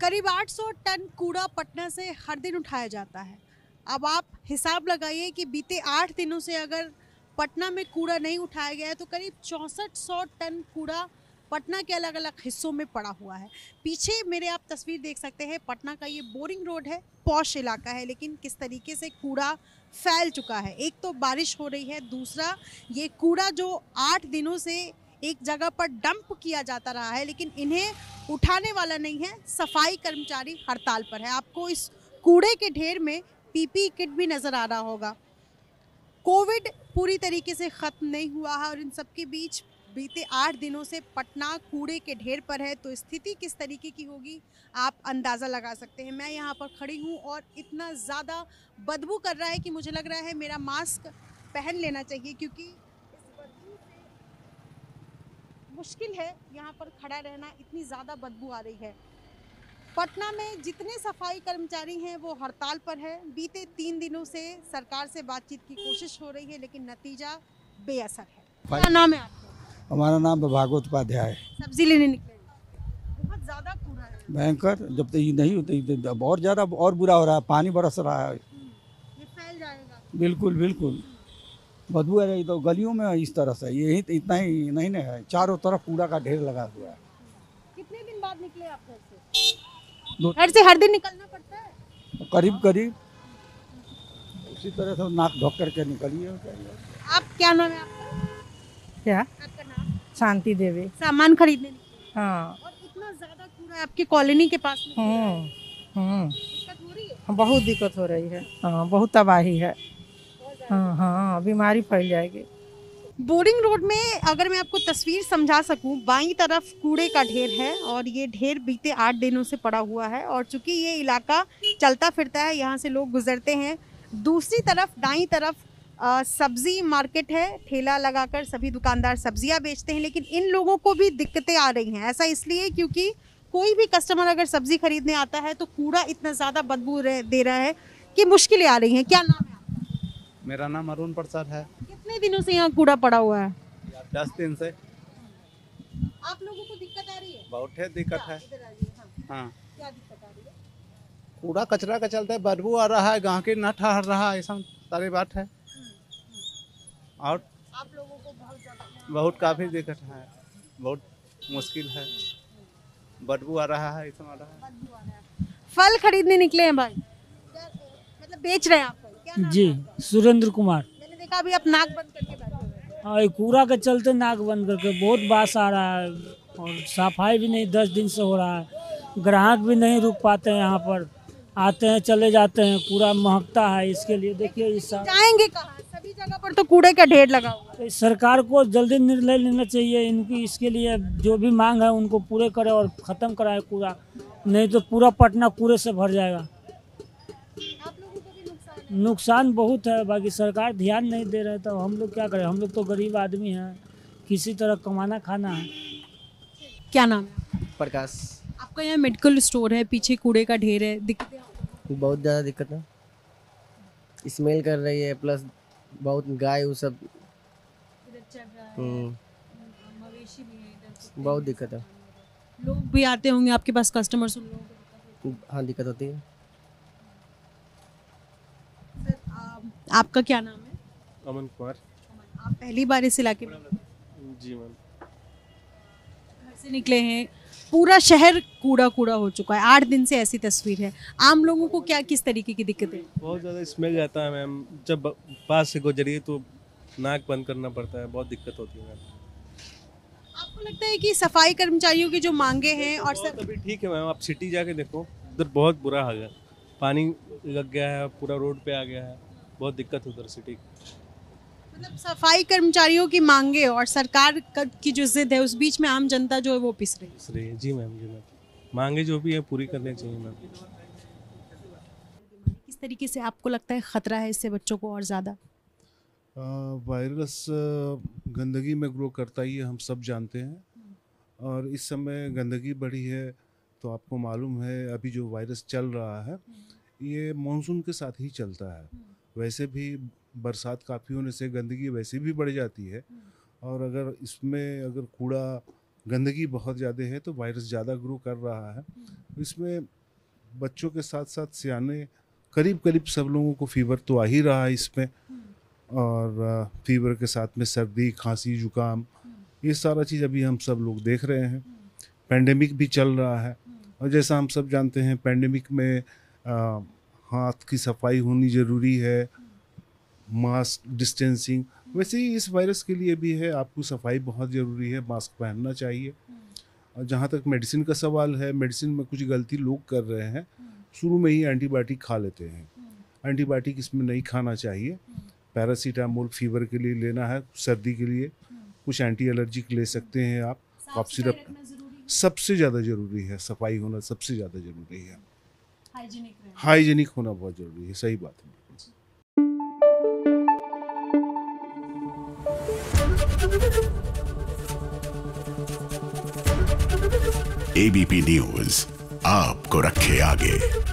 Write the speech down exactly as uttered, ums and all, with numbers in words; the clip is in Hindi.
करीब आठ सौ टन कूड़ा पटना से हर दिन उठाया जाता है। अब आप हिसाब लगाइए कि बीते आठ दिनों से अगर पटना में कूड़ा नहीं उठाया गया है तो करीब चौंसठ सौ टन कूड़ा पटना के अलग अलग हिस्सों में पड़ा हुआ है। पीछे मेरे आप तस्वीर देख सकते हैं, पटना का ये बोरिंग रोड है, पॉश इलाका है, लेकिन किस तरीके से कूड़ा फैल चुका है। एक तो बारिश हो रही है, दूसरा ये कूड़ा जो आठ दिनों से एक जगह पर डंप किया जाता रहा है, लेकिन इन्हें उठाने वाला नहीं है। सफाई कर्मचारी हड़ताल पर है। आपको इस कूड़े के ढेर में पीपी किट भी नजर आ रहा होगा। कोविड पूरी तरीके से खत्म नहीं हुआ है और इन सबके बीच बीते आठ दिनों से पटना कूड़े के ढेर पर है, तो स्थिति किस तरीके की होगी आप अंदाज़ा लगा सकते हैं। मैं यहाँ पर खड़ी हूँ और इतना ज़्यादा बदबू कर रहा है कि मुझे लग रहा है मेरा मास्क पहन लेना चाहिए, क्योंकि इस बदबू से मुश्किल है यहाँ पर खड़ा रहना, इतनी ज़्यादा बदबू आ रही है। पटना में जितने सफाई कर्मचारी हैं वो हड़ताल पर है। बीते तीन दिनों से सरकार से बातचीत की कोशिश हो रही है, लेकिन नतीजा बेअसर है। क्या नाम है आपका? हमारा नाम भागवत उपाध्याय है। सब्जी लेने निकले, बहुत ज्यादा कूड़ा है, भयंकर। जब तक ये नहीं होती तो और ज़्यादा और बुरा हो रहा है। पानी बरस रहा है, ये फैल जाएगा। बिल्कुल बिल्कुल बदबू आ रही। तो गलियों में इस तरह से यही इतना ही नहीं ना है, चारों तरफ कूड़ा का ढेर लगा हुआ है। कितने दिन बाद निकले आप घर से? दो घर से हर दिन निकलना पड़ता है? करीब करीब उसी तरह से नाक ढोक करके निकलिए। आप क्या नाम है आपका? क्या? आपका नाम? शांति देवी। सामान खरीदने निकले हाँ। और इतना ज्यादा कूड़ा है आपकी कॉलोनी के पास में। हम्म हम्म दिक्कत हो रही है? बहुत दिक्कत हो रही है। हाँ, बहुत तबाही है। हाँ हाँ, बीमारी फैल जाएगी। बोरिंग रोड में अगर मैं आपको तस्वीर समझा सकूं, बाईं तरफ कूड़े का ढेर है और ये ढेर बीते आठ दिनों से पड़ा हुआ है, और चूंकि ये इलाका चलता फिरता है, यहाँ से लोग गुजरते हैं। दूसरी तरफ दाईं तरफ अ, सब्जी मार्केट है, ठेला लगाकर सभी दुकानदार सब्जियां बेचते हैं, लेकिन इन लोगों को भी दिक्कतें आ रही हैं। ऐसा इसलिए क्योंकि कोई भी कस्टमर अगर सब्जी खरीदने आता है तो कूड़ा इतना ज़्यादा बदबू दे रहा है कि मुश्किलें आ रही हैं। क्या नाम है आपका? मेरा नाम अरुण प्रसाद है। कितने दिनों से यहाँ कूड़ा पड़ा हुआ है? दस दिन से। आप लोगों को दिक्कत आ रही है? बहुत है दिक्कत है। इधर आइए। हाँ। हाँ, क्या दिक्कत आ रही है? कूड़ा कचरा का चलता है, बदबू आ रहा है, गाँव न ठहर रहा है, ऐसा सारी बात है। और आप लोगों को बहुत ज़्यादा बहुत काफ़ी दिक्कत है, बहुत मुश्किल है, बदबू आ रहा है, ऐसा आ रहा है। बदबू आ रहा है। फल खरीदने निकले हैं भाई? क्या मतलब बेच रहे हैं आप फल? क्या नाम जी, है आपका? सुरेंद्र कुमार। मैंने देखा अभी आप नाक बंद करके बैठे हुए हैं। हाँ, ये कूड़ा के चलते नाक बंद करके बहुत बास आ रहा है और सफाई भी नहीं दस दिन से हो रहा है। ग्राहक भी नहीं रुक पाते हैं, यहाँ पर आते हैं चले जाते हैं, पूरा महकता है। इसके लिए देखिए इस सा- जाएंगे कहाँ? सभी जगह पर तो कूड़े का ढेर लगा हुआ है। इस सरकार को जल्दी निर्णय लेना चाहिए इनकी। इसके लिए जो भी मांग है उनको पूरे करे और ख़त्म कराए कूड़ा, नहीं तो पूरा पटना कूड़े से भर जाएगा। आप लोगों को भी नुकसान है। नुकसान बहुत है, बाकी सरकार ध्यान नहीं दे रहे, तो हम लोग क्या करें? हम लोग तो गरीब आदमी हैं, किसी तरह कमाना खाना है। क्या नाम है? प्रकाश। आपका यहाँ मेडिकल स्टोर है, पीछे कूड़े का ढेर है, दिक्कतें आपको? बहुत ज़्यादा दिक्कत है, स्मेल कर रही है, प्लस बहुत गाय वो सब इधर चल रहा है, हम्म, मवेशी भी है इधर। बहुत दिक्कत है। लोग भी आते होंगे आपके पास, कस्टमर्स, उन लोगों को दिक्कत होती हाँ, दिक्कत होती है। है। सर, आ- आपका क्या नाम है? अमन कुमार। आप पहली बार इस इलाके में जी मैम। घर से निकले हैं, पूरा शहर कूड़ा कूड़ा हो चुका है, आठ दिन से ऐसी तस्वीर है। आम लोगों को क्या किस तरीके की दिक्कतें हैं? बहुत ज़्यादा स्मेल जाता है मैम, जब पास से गुजरिए तो नाक बंद करना पड़ता है, बहुत दिक्कत होती है मैम। आपको लगता है कि सफाई कर्मचारियों की जो मांगे हैं और बहुत सब अभी ठीक है मैम, आप सिटी जाके देखो, उधर बहुत बुरा हाल है, पानी लग गया है, पूरा रोड पे आ गया है, बहुत दिक्कत है उधर सिटी। मतलब सफाई कर्मचारियों की मांगे और सरकार क- की जो जिद है, उस बीच में आम जनता जो है वो पिस रही है। इस रही है। जी मैम, जी मैम, मांगे जो भी है पूरी करनी चाहिए मैम। किस तरीके से आपको लगता है खतरा है इससे बच्चों को और ज़्यादा? आ, वायरस आ, गंदगी में ग्रो करता ही है, हम सब जानते हैं। और इस समय गंदगी बढ़ी है, तो आपको मालूम है अभी जो वायरस चल रहा है ये मानसून के साथ ही चलता है। वैसे भी बरसात काफ़ी होने से गंदगी वैसे भी बढ़ जाती है, और अगर इसमें अगर कूड़ा गंदगी बहुत ज़्यादा है तो वायरस ज़्यादा ग्रो कर रहा है। इसमें बच्चों के साथ साथ सियाने करीब करीब सब लोगों को फीवर तो आ ही रहा है इसमें, और फीवर के साथ में सर्दी, खांसी, जुकाम, ये सारा चीज़ अभी हम सब लोग देख रहे हैं। पेंडेमिक भी चल रहा है, और जैसा हम सब जानते हैं पेंडेमिक में आ, हाथ की सफाई होनी ज़रूरी है, मास्क, डिस्टेंसिंग, वैसे ही इस वायरस के लिए भी है, आपको सफाई बहुत ज़रूरी है, मास्क पहनना चाहिए। और जहाँ तक मेडिसिन का सवाल है, मेडिसिन में कुछ गलती लोग कर रहे हैं, शुरू में ही एंटीबायोटिक खा लेते हैं। एंटीबायोटिक इसमें नहीं खाना चाहिए। पैरासीटामोल फीवर के लिए लेना है, सर्दी के लिए कुछ एंटी एलर्जिक ले सकते हैं आप। कफ सिरप सबसे ज़्यादा ज़रूरी है, सफाई होना सबसे ज़्यादा ज़रूरी है, हाइजीनिक होना बहुत ज़रूरी है। सही बात है। एबीपी न्यूज़ आपको रखे आगे।